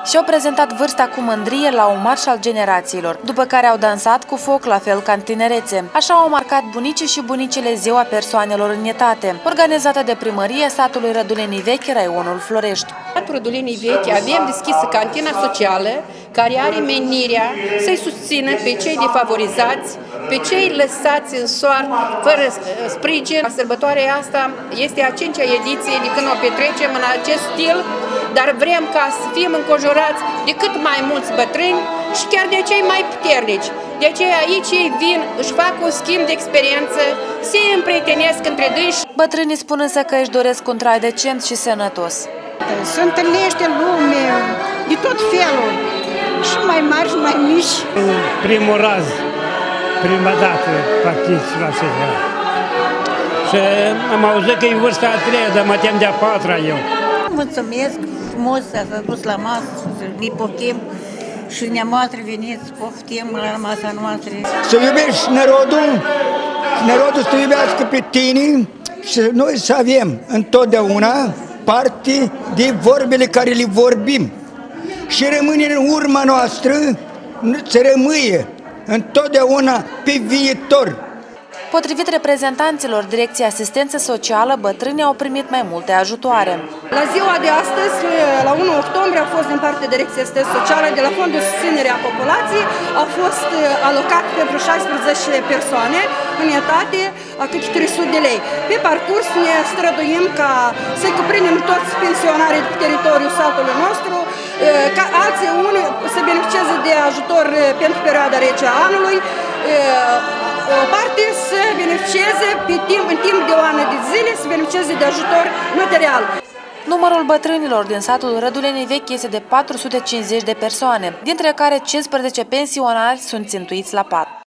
Și-au prezentat vârsta cu mândrie la un marș al generațiilor, după care au dansat cu foc, la fel ca în tinerețe. Așa au marcat bunicii și bunicile Ziua Persoanelor Înietate, organizată de primăria satului Rădulenii Vechi, raionul Florești. La Rădulenii Vechi avem deschisă cantina socială, care are menirea să-i susțină pe cei defavorizați, pe cei lăsați în soartă, fără sprijin. Sărbătoarea asta este a 5-a ediție de când o petrecem în acest stil, dar vrem ca să fim înconjurați de cât mai mulți bătrâni și chiar de cei mai puternici. De aceea aici ei vin, își fac un schimb de experiență, se împrietenesc între dâși. Bătrânii spun însă că își doresc un trai decent și sănătos. Se întâlnește lume de tot felul, și mai mari și mai mici. Primul raz, prima dată particip la așa. Și am auzit că e vârsta a treia, dar mă tem de a patra eu. Mulțumesc frumos, s-a dus la masă, ne poftim și neamoastră veniți, poftim la masa noastră. Să iubești narodul, narodul să iubească pe tine și noi să avem întotdeauna parte de vorbele care le vorbim. Și rămâne în urma noastră, să rămâie întotdeauna pe viitor. Potrivit reprezentanților Direcției Asistență Socială, bătrânii au primit mai multe ajutoare. La ziua de astăzi, la 1 octombrie, a fost din partea Direcției Asistență Socială, de la Fondul Susținere a Populației, au fost alocat pentru 16 persoane în etate a câte 300 de lei. Pe parcurs ne străduim ca să-i cuprindem toți pensionarii pe teritoriul satului nostru, ca alții unii să beneficieze de ajutor pentru perioada rece a anului, o parte să beneficieze în timp de o ană de zile, să beneficieze de ajutor material. Numărul bătrânilor din satul Rădulenii Vechi este de 450 de persoane, dintre care 15 pensionari sunt țintuiți la pat.